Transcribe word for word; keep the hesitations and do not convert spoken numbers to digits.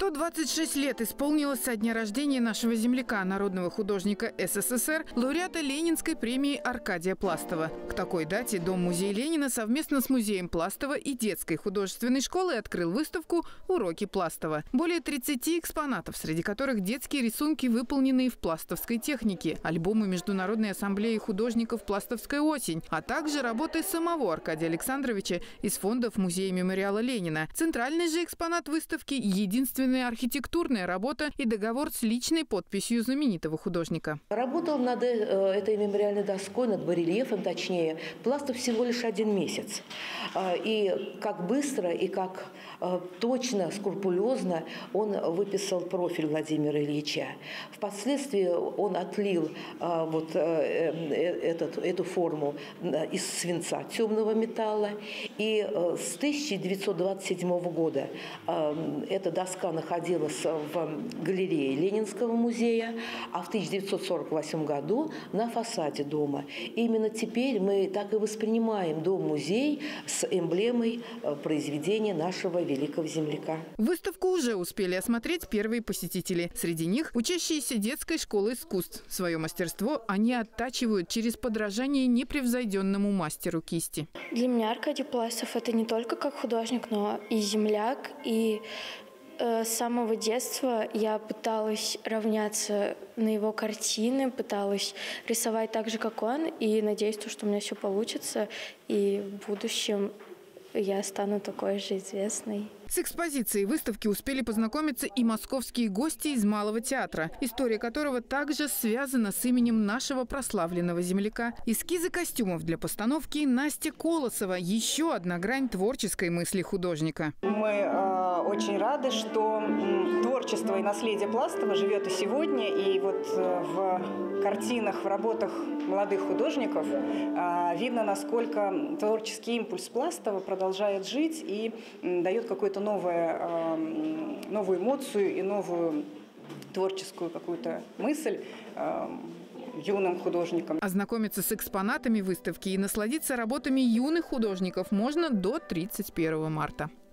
сто двадцать шесть лет исполнилось со дня рождения нашего земляка, народного художника СССР, лауреата Ленинской премии Аркадия Пластова. К такой дате Дом-музей Ленина совместно с музеем Пластова и детской художественной школой открыл выставку «Уроки Пластова». Более тридцати экспонатов, среди которых детские рисунки, выполненные в пластовской технике, альбомы Международной ассамблеи художников «Пластовская осень», а также работы самого Аркадия Александровича из фондов музея мемориала Ленина. Центральный же экспонат выставки – единственная архитектурная работа и договор с личной подписью знаменитого художника. Работал над этой мемориальной доской, над барельефом точнее, Пластов всего лишь один месяц. И как быстро и как точно, скрупулезно он выписал профиль Владимира Ильича. Впоследствии он отлил вот этот, эту форму из свинца, темного металла. И с тысяча девятьсот двадцать седьмого года эта доска находилась в галерее Ленинского музея, а в тысяча девятьсот сорок восьмом году на фасаде дома. И именно теперь мы так и воспринимаем Дом-музей с эмблемой произведения нашего великого земляка. Выставку уже успели осмотреть первые посетители. Среди них учащиеся детской школы искусств. Свое мастерство они оттачивают через подражание непревзойденному мастеру кисти. Для меня Аркадий Пластов – это не только как художник, но и земляк. И э, с самого детства я пыталась равняться на его картины, пыталась рисовать так же, как он. И надеюсь, что у меня все получится. И в будущем я стану такой же известной. С экспозицией выставки успели познакомиться и московские гости из Малого театра, история которого также связана с именем нашего прославленного земляка. Эскизы костюмов для постановки Настя Колосова – еще одна грань творческой мысли художника. Мы э, очень рады, что э, творчество и наследие Пластова живет и сегодня. И вот э, в картинах, в работах молодых художников э, видно, насколько творческий импульс Пластова продолжает жить и э, дает какой-то Новое, э, новую эмоцию и новую творческую какую-то мысль э, юным художникам. Ознакомиться с экспонатами выставки и насладиться работами юных художников можно до тридцать первого марта.